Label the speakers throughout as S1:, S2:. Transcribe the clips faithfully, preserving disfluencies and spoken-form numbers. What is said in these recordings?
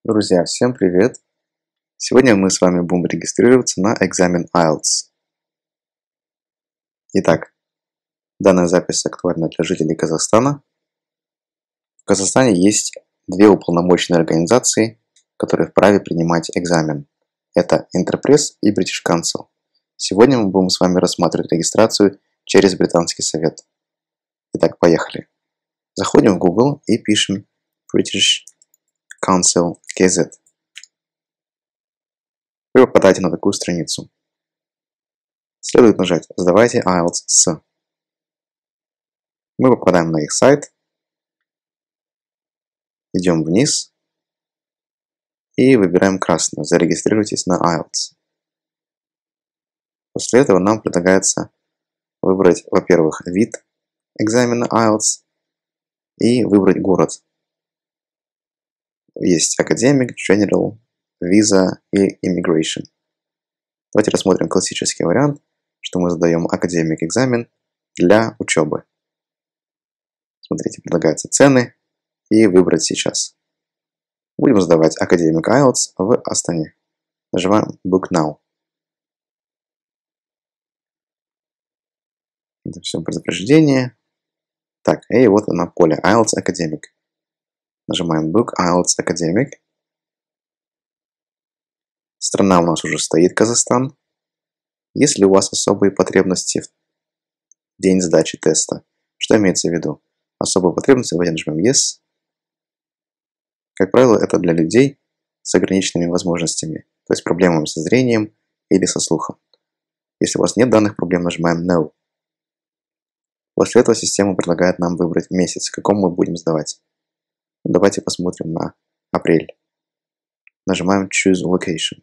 S1: Друзья, всем привет! Сегодня мы с вами будем регистрироваться на экзамен айлтс. Итак, данная запись актуальна для жителей Казахстана. В Казахстане есть две уполномоченные организации, которые вправе принимать экзамен. Это Интерпресс и British Council. Сегодня мы будем с вами рассматривать регистрацию через Британский совет. Итак, поехали. Заходим в Google и пишем British Council кей зет. Вы попадаете на такую страницу. Следует нажать «Сдавайте айлтс с». Мы попадаем на их сайт, идем вниз и выбираем красную «Зарегистрируйтесь на айлтс». После этого нам предлагается выбрать, во-первых, вид экзамена айлтс и выбрать город. Есть Academic, General, Visa и Immigration. Давайте рассмотрим классический вариант, что мы задаем Academic экзамен для учебы. Смотрите, предлагаются цены и выбрать сейчас. Будем сдавать Academic айлтс в Астане. Нажимаем Book Now. Это все предупреждение. Так, и вот оно поле айлтс Academic. Нажимаем Book айлтс Academic. Страна у нас уже стоит, Казахстан. Если у вас особые потребности в день сдачи теста, что имеется в виду? Особые потребности, давайте нажмем Yes. Как правило, это для людей с ограниченными возможностями, то есть проблемами со зрением или со слухом. Если у вас нет данных проблем, нажимаем No. После этого система предлагает нам выбрать месяц, в каком мы будем сдавать. Давайте посмотрим на апрель. Нажимаем Choose Location.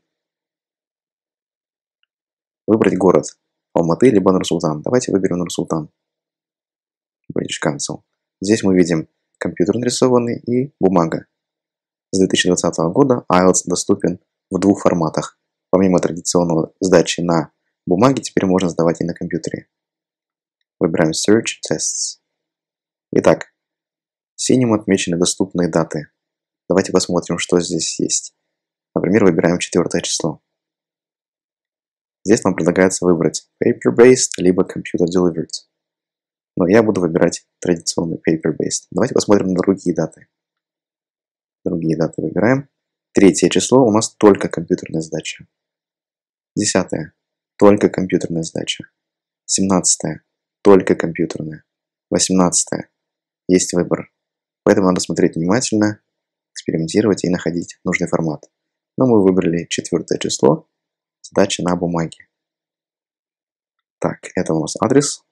S1: Выбрать город. Алматы либо Нур-Султан. Давайте выберем Нур-Султан. British Council. Здесь мы видим компьютер нарисованный и бумага. С две тысячи двадцатого года айлтс доступен в двух форматах. Помимо традиционного сдачи на бумаге, теперь можно сдавать и на компьютере. Выбираем Search Tests. Итак, синим отмечены доступные даты. Давайте посмотрим, что здесь есть. Например, выбираем четвёртое число. Здесь нам предлагается выбрать Paper-Based либо Computer-Delivered. Но я буду выбирать традиционный Paper-Based. Давайте посмотрим на другие даты. Другие даты выбираем. Третье число у нас только компьютерная сдача. Десятое. Только компьютерная сдача. Семнадцатое. Только компьютерная. Восемнадцатое. Есть выбор. Поэтому надо смотреть внимательно, экспериментировать и находить нужный формат. Но мы выбрали четвёртое число. Сдача на бумаге. Так, это у нас адрес.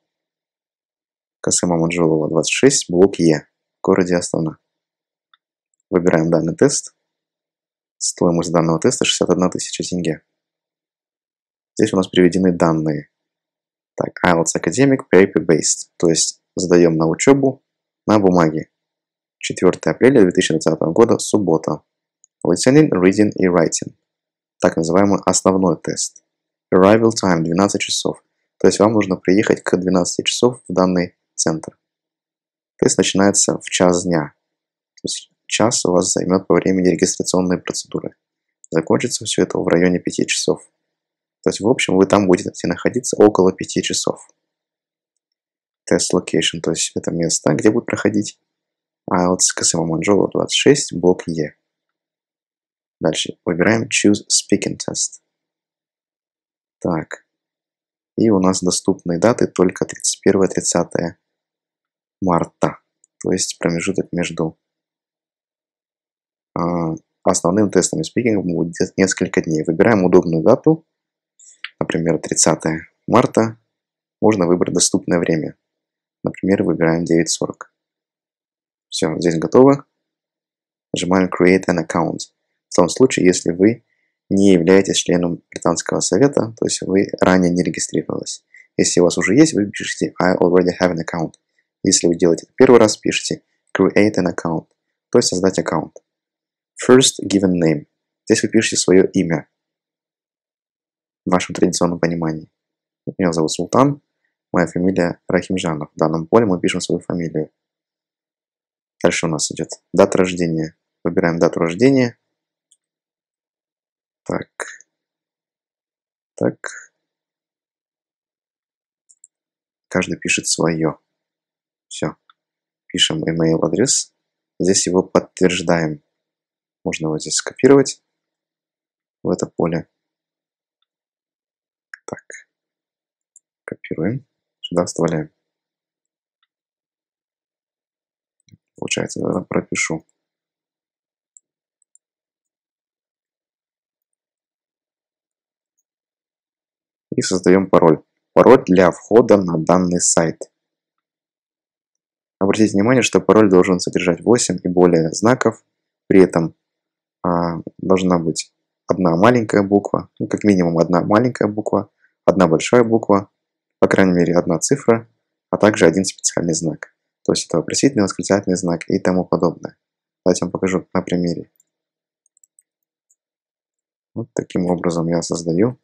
S1: Касыма Манжолова, двадцать шесть, блок Е, в городе Астана. Выбираем данный тест. Стоимость данного теста шестьдесят одна тысяча тенге. Здесь у нас приведены данные. Так, айлтс Academic Paper-Based, то есть сдаем на учебу на бумаге. четвёртое апреля две тысячи двадцатого года, суббота. Listening, Reading и Writing. Так называемый основной тест. Arrival time двенадцать часов. То есть вам нужно приехать к двенадцати часов в данный центр. Тест начинается в час дня. То есть час у вас займет по времени регистрационной процедуры. Закончится все это в районе пяти часов. То есть в общем вы там будете находиться около пяти часов. Test location, то есть это место, где будет проходить айлтс Касыма Манжолова, двадцать шесть, блок Е. Дальше выбираем Choose Speaking Test. Так. И у нас доступные даты только тридцать первое — тридцатое марта. То есть промежуток между э, основным тестом и спикингом будет несколько дней. Выбираем удобную дату. Например, тридцатое марта. Можно выбрать доступное время. Например, выбираем девять сорок. Все, здесь готово. Нажимаем Create an Account. В том случае, если вы не являетесь членом Британского совета, то есть вы ранее не регистрировались. Если у вас уже есть, вы пишете I already have an account. Если вы делаете это первый раз, пишите Create an Account, то есть создать аккаунт. First given name. Здесь вы пишете свое имя в вашем традиционном понимании. Меня зовут Султан, моя фамилия Рахимжанов. В данном поле мы пишем свою фамилию. Дальше у нас идет дата рождения. Выбираем дату рождения. Так. Так. Каждый пишет свое. Все. Пишем email адрес. Здесь его подтверждаем. Можно его здесь скопировать в это поле. Так. Копируем. Сюда вставляем. Получается, я пропишу. И создаем пароль. Пароль для входа на данный сайт. Обратите внимание, что пароль должен содержать восемь и более знаков. При этом а, должна быть одна маленькая буква, ну, как минимум одна маленькая буква, одна большая буква, по крайней мере одна цифра, а также один специальный знак. То есть это вопросительный, восклицательный знак и тому подобное. Давайте я вам покажу на примере. Вот таким образом я создаю.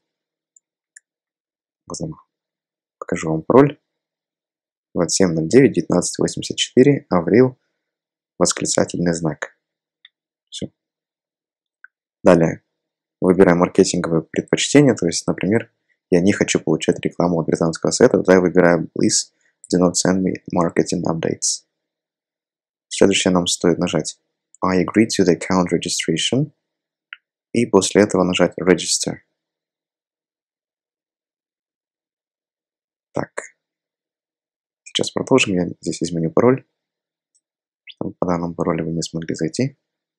S1: Покажу вам пароль. двадцать семь ноль девять девятнадцать восемьдесят четыре, Аврил, восклицательный знак. Все. Далее выбираем маркетинговые предпочтения, то есть, например, я не хочу получать рекламу от британского сайта, тогда я выбираю Please do not send me marketing updates. Следующее нам стоит нажать I agree to the account registration и после этого нажать Register. Так. Сейчас продолжим. Я здесь изменю пароль, чтобы по данному паролю вы не смогли зайти.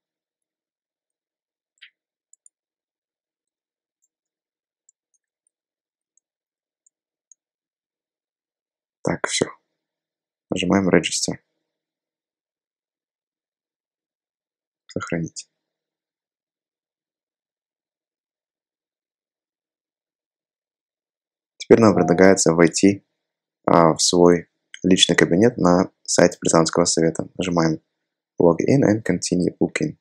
S1: Так, все. Нажимаем Register. Сохранить. Теперь нам предлагается войти а, в свой личный кабинет на сайте британского совета. Нажимаем Login and Continue Booking.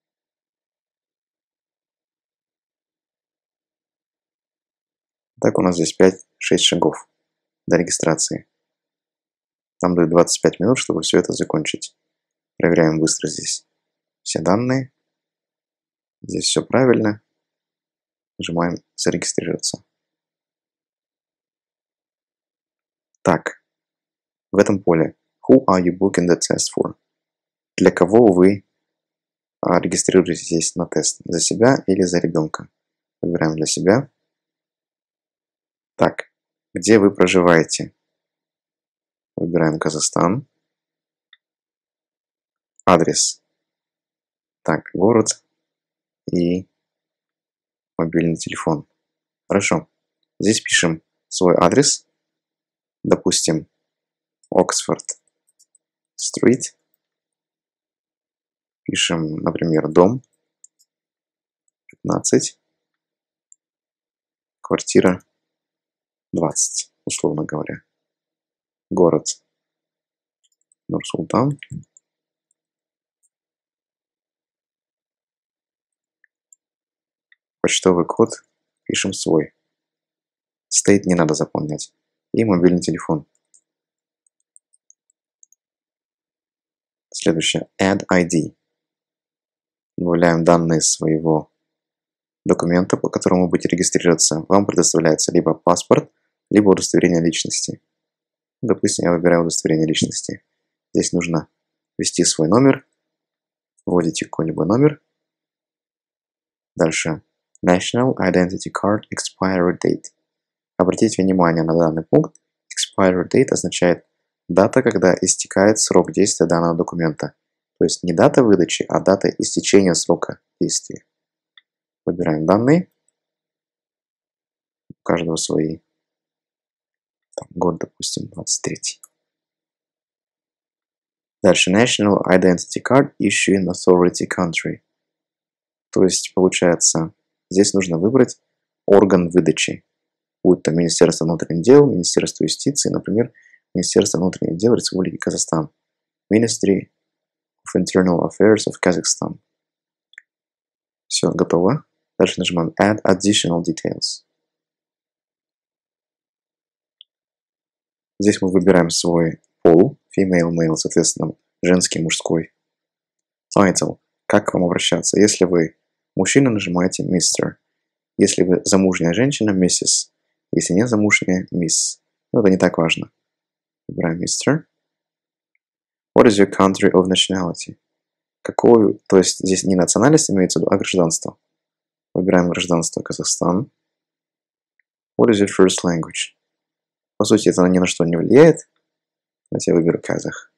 S1: Так, у нас здесь пять-шесть шагов до регистрации. Нам дают двадцать пять минут, чтобы все это закончить. Проверяем быстро здесь все данные. Здесь все правильно. Нажимаем «Зарегистрироваться». Так, в этом поле Who are you booking the test for? Для кого вы а, регистрируетесь здесь на тест? За себя или за ребенка? Выбираем для себя. Так, где вы проживаете? Выбираем Казахстан. Адрес. Так, город и мобильный телефон. Хорошо. Здесь пишем свой адрес. Допустим, Оксфорд Стрит. Пишем, например, дом пятнадцать, квартира двадцать, условно говоря. Город Нур-Султан. Почтовый код пишем свой. Стейт не надо заполнять. И мобильный телефон. Следующее. Add ай ди. Добавляем данные своего документа, по которому вы будете регистрироваться. Вам предоставляется либо паспорт, либо удостоверение личности. Допустим, я выбираю удостоверение личности. Здесь нужно ввести свой номер. Вводите какой-либо номер. Дальше. National Identity Card Expiry Date. Обратите внимание на данный пункт. Expiry Date означает дата, когда истекает срок действия данного документа. То есть не дата выдачи, а дата истечения срока действия. Выбираем данные. У каждого свои. Там, год, допустим, двадцать третий. Дальше. National Identity Card Issuing Authority Country. То есть, получается, здесь нужно выбрать орган выдачи. Будь то Министерство внутренних дел, Министерство юстиции, например, Министерство внутренних дел Республики Казахстан. Ministry of Internal Affairs of Kazakhstan. Все, готово. Дальше нажимаем Add Additional Details. Здесь мы выбираем свой пол, female, male, соответственно, женский, мужской. Title. Как к вам обращаться? Если вы мужчина, нажимаете мистер. Если вы замужняя женщина, миссис. Если не замужняя, мисс. Но это не так важно. Выбираем мистер. What is your country of nationality? Какую, то есть здесь не национальность имеется в виду, а гражданство. Выбираем гражданство Казахстан. What is your first language? По сути, это ни на что не влияет. Давайте я выберу казах.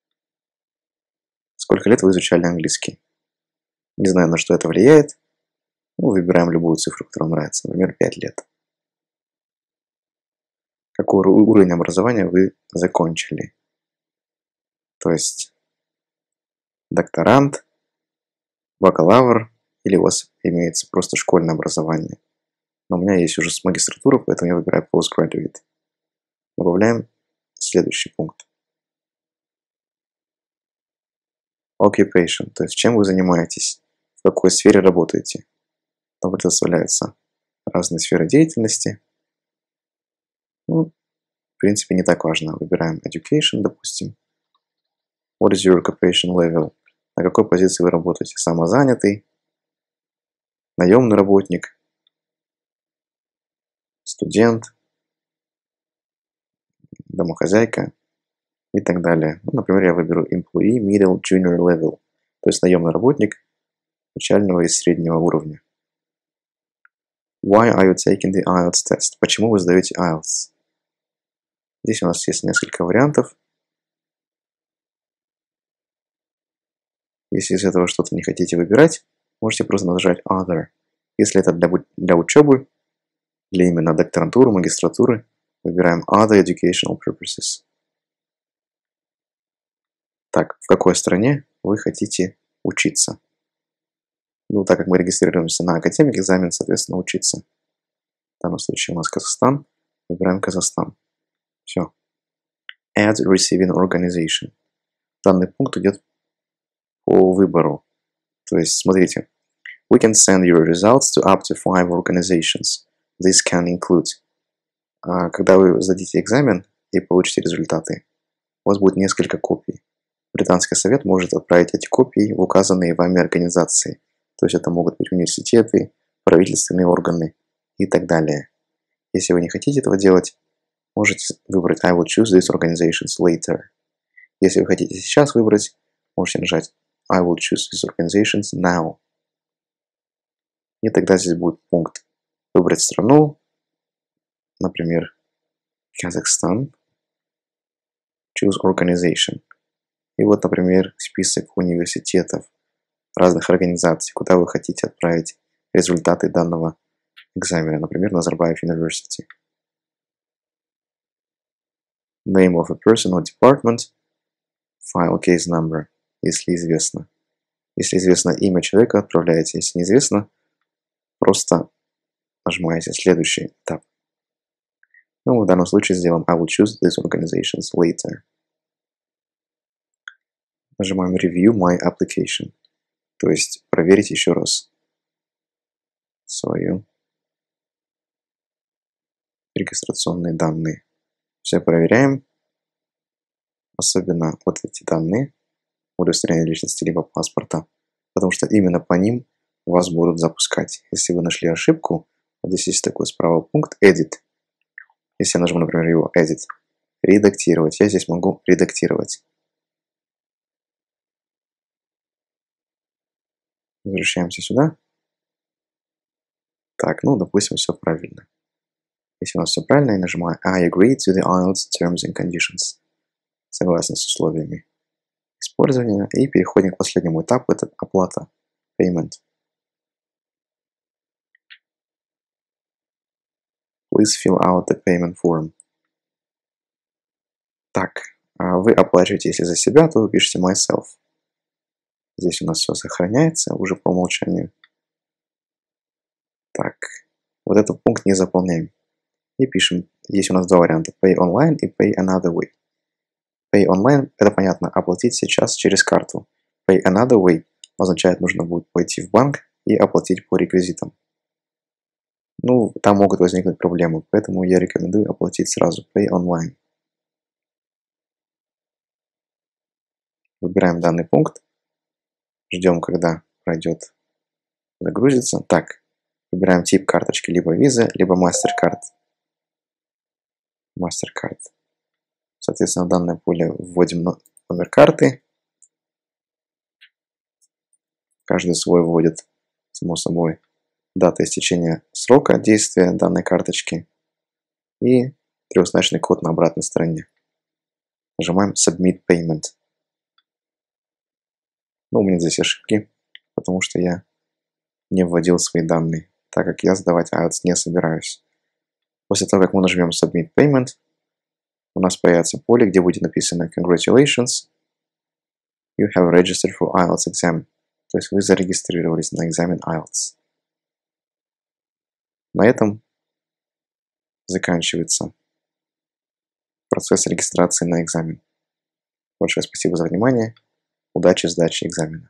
S1: Сколько лет вы изучали английский? Не знаю, на что это влияет. Ну, выбираем любую цифру, которая вам нравится. Например, пять лет. Какой уровень образования вы закончили? То есть докторант, бакалавр или у вас имеется просто школьное образование. Но у меня есть уже магистратура, поэтому я выбираю postgraduate. Добавляем следующий пункт. Occupation, то есть чем вы занимаетесь, в какой сфере работаете. Там предоставляются разные сферы деятельности. Ну, в принципе, не так важно. Выбираем education, допустим. What is your occupation level? На какой позиции вы работаете? Самозанятый, наемный работник, студент, домохозяйка и так далее. Ну, например, я выберу employee middle junior level, то есть наемный работник начального и среднего уровня. Why are you taking the I E L T S test? Почему вы сдаете ай эл ти эс? Здесь у нас есть несколько вариантов. Если из этого что-то не хотите выбирать, можете просто нажать Other. Если это для, для учебы, для именно докторантуры, магистратуры, выбираем Other Educational Purposes. Так, в какой стране вы хотите учиться? Ну, так как мы регистрируемся на академик экзамен, соответственно, учиться. В данном случае у нас Казахстан. Выбираем Казахстан. Все. Add Receiving Organization. Данный пункт идет по выбору. То есть, смотрите. We can send your results to up to five organizations. This can include. Когда вы сдадите экзамен и получите результаты, у вас будет несколько копий. Британский совет может отправить эти копии в указанные вами организации. То есть это могут быть университеты, правительственные органы и так далее. Если вы не хотите этого делать, можете выбрать I will choose these organizations later. Если вы хотите сейчас выбрать, можете нажать I will choose these organizations now. И тогда здесь будет пункт выбрать страну, например, Казахстан, choose organization. И вот, например, список университетов, разных организаций, куда вы хотите отправить результаты данного экзамена. Например, Назарбаев University. Name of a person or department, file case number, если известно. Если известно имя человека, отправляете. Если неизвестно, просто нажимаете следующий этап. Ну, в данном случае сделаем I will choose these organizations later. Нажимаем Review my application. То есть проверить еще раз свои регистрационные данные. Все проверяем. Особенно вот эти данные. Удостоверение личности либо паспорта. Потому что именно по ним вас будут запускать. Если вы нашли ошибку, вот здесь есть такой справа пункт Edit. Если я нажму, например, его Edit, редактировать, я здесь могу редактировать. Возвращаемся сюда. Так, ну, допустим, все правильно. Если у нас все правильно, я нажимаю I agree to the I E L T S terms and conditions. Согласен с условиями использования. И переходим к последнему этапу, это оплата, payment. Please fill out the payment form. Так, вы оплачиваете, если за себя, то вы пишете myself. Здесь у нас все сохраняется уже по умолчанию. Так, вот этот пункт не заполняем. И пишем, есть у нас два варианта, pay online и pay another way. Pay online, это понятно, оплатить сейчас через карту. Pay another way означает, нужно будет пойти в банк и оплатить по реквизитам. Ну, там могут возникнуть проблемы, поэтому я рекомендую оплатить сразу, pay online. Выбираем данный пункт, ждем, когда пройдет, загрузится. Так, Выбираем тип карточки, либо Visa, либо MasterCard. MasterCard. Соответственно, в данное поле вводим номер карты. Каждый свой вводит, само собой, дата истечения срока действия данной карточки и трехзначный код на обратной стороне. Нажимаем Submit Payment. Ну, у меня здесь ошибки, потому что я не вводил свои данные, так как я сдавать ай эл ти эс не собираюсь. После того, как мы нажмем Submit Payment, у нас появится поле, где будет написано Congratulations, you have registered for ай эл ти эс exam. То есть вы зарегистрировались на экзамен ай эл ти эс. На этом заканчивается процесс регистрации на экзамен. Большое спасибо за внимание. Удачи в сдаче экзамена.